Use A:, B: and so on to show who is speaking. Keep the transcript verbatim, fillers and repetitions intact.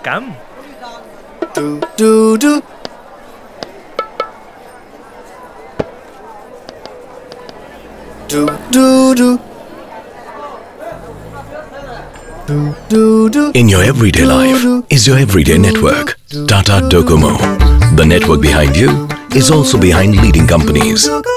A: काम।
B: Do do do. Do do do. Do do do.
C: In your everyday life is your everyday network. Tata Docomo. The network behind you is also behind leading companies.